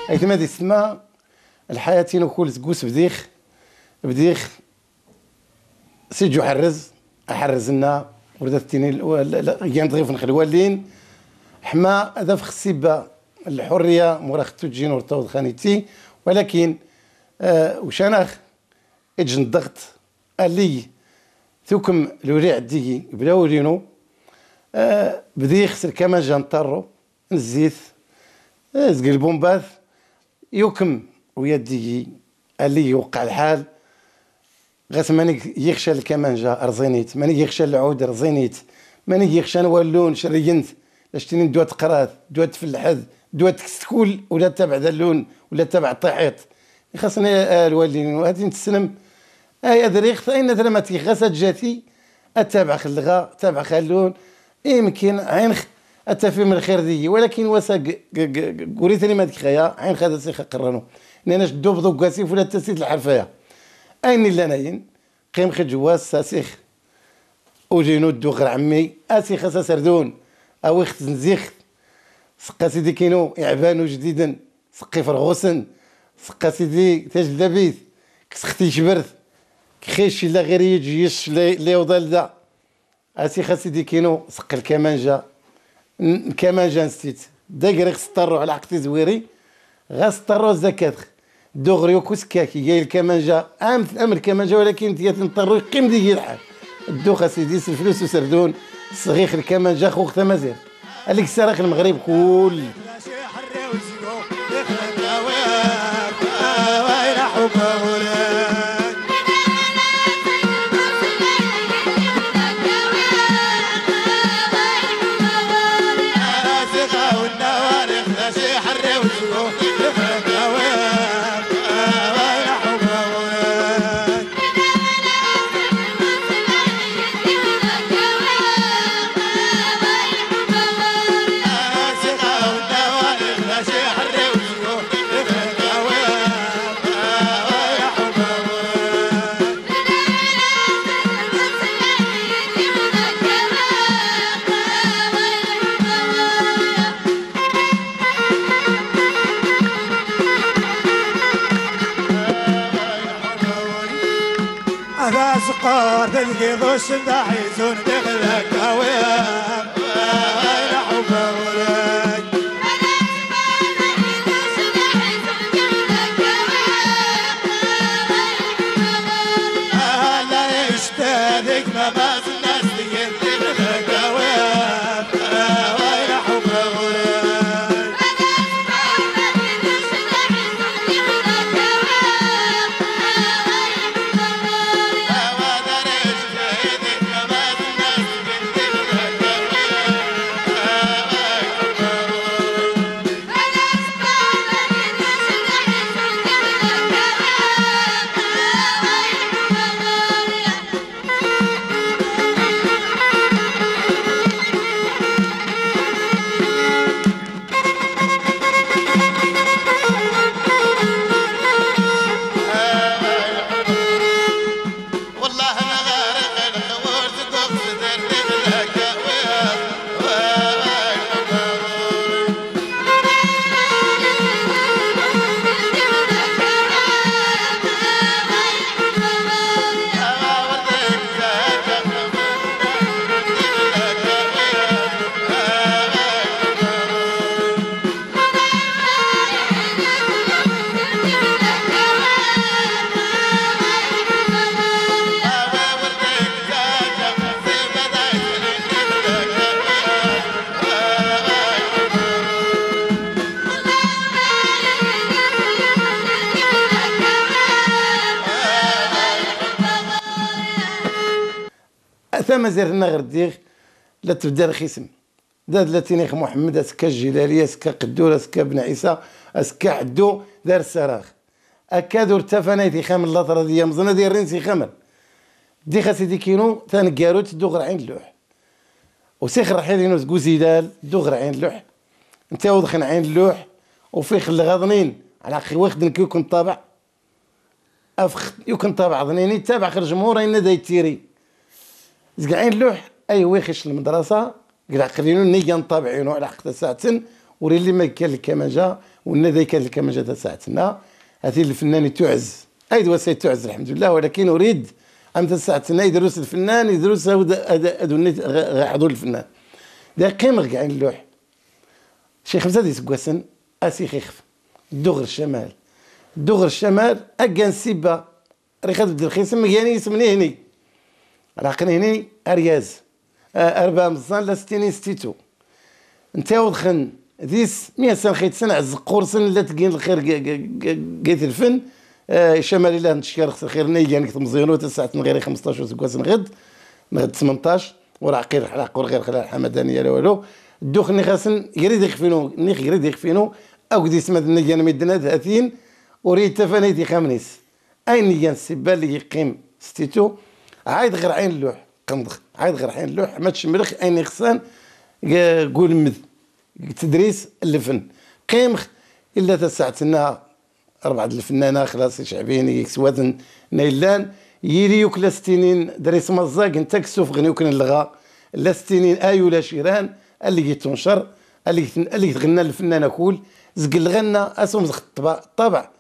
أيثما دي السما الحياة نقول تقوس بديخ سيجو أحرز لنا ورده التنين كانت غير نخلي والين حما هذا في خصيبه الحريه مورا ختو تجين ورطاود خانيتي ولكن وشانخ اجن الضغط اللي ثوكم لوري عدي بلا ورينو بدي يخسر كمان جانطارو نزيت زق البومباث يوكم ويدي اللي يوقع الحال غاس ماني يخشى الكمانجا رزينيت ماني يخشى العود رزينيت ماني يخشى نوالون شرينت لاشتيني دوات قراث دوات فلحذ دوات كستكول ولا تبع ذا اللون ولا تبع الطحيط خاصني الوالدين وهذه نتسلم اي دريخ اين ثلمتي غاسات جاتي اتابع خلغا تابع خلون يمكن عين اتفي من الخير دي ولكن واسا قريتني ما ديك خيا عين خذا سيخ قرنو انا شدو بضو كاسيف ولا تسيت الحرفيه اين اللي ناين قيم خجواس ساسيخ وجينو الدوغر عمي اسيخ اسا سردون او اخت نزيخ سقا سيدي كينو يعبانو جديدا سقي فرغوسن سقا سيدي تاج دابيث كسختي شبرث كخيش لا غير يجي يش لي وضال دا اسيخ سيدي كينو سق الكمانجا نستيت داير خسطرو على عقتي زويري غاسطرو زكاة دوغريو كوسكاكي جاي الكمانجا امر كمانجا ولكن تنطرو يقيم ديك الحال الدوخه سيدي الفلوس وسردون صغيخ الكمانجا خوخ تمازيغ هذيك السراخ المغرب كل سقار تلقي ضوش داحيزون دخلك هواك وين حبه وراك لا يشتاقك ما باز الناس تقل دخلك هواك وين حبه وراك ثم زرنا غرديغ لا تبدا الخصم داد لاتينيخ محمد اسكا الجلاليه اسكا قدور اسكا بن عيسى اسكا عدو دار السراخ اكادو ارتفنايتي خامل لاطرا ديا مزنا ديال رينسي خامل دي خاسيدي كينو ثان كاروت دوغر عين اللوح وسيخ رحيلينو تقو زيدال دوغر عين اللوح انت وضخن عين اللوح وفي خل غاضنين على خي واخدن كي يكون طابع افخ يكون طابع ظنيني تابع خرج جمهور اين دا يتيري زقعين اللوح اي ويخش المدرسه قال قرينو نيجا نطابعينو على حق ساعتين وري اللي ما كان الكمانجه والندى كان الكمانجه تاع ساعتنا هذه الفنان تعز ايد وسيد تعز الحمد لله، ولكن اريد امتى ساعتنا يدرس الفنان يدرس حضور الفنان دا قيمه كاع اللوح شي 5 ديال سكواسن اسي خيخف دغر الشمال دغر الشمال اكان سيبا ريخات بدل الخيسم مكاني يسمني هني راقني هني ارياز 4 مزان لا 60 ستيتو انت ودخن ديس 100 سنه خيت سنه عز قرصن لا تقين الخير قيت الفن شمالي لا نشكر خير نيجان كتب مزيانو تسعه من غير 15 سكواسن غد 18 وراه عقير حلاق غير خلال حمدانيه لا والو الدوخني خاصن يريد يخفينو نيخ يريد يخفينو او دي سمات نيجان مدنا 30 وريد تفانيتي خامنيس اين نيجان السبال اللي يقيم ستيتو عايد غير عين اللوح قمضخ عايد غير عين اللوح ما تشمرخ اين خصان قول مذ تدريس الفن قيمخ الا تسعتنا 4 الفنانه خلاص شعبين يكسواتن نيلان يلي يوكل ستينين دريس مزاق انت كسوف غني يوكل اللغه لا ستينين ايو لا شيران اللي تنشر اللي تغنى الفنانه كول زق الغنى اسهم زخ الطبع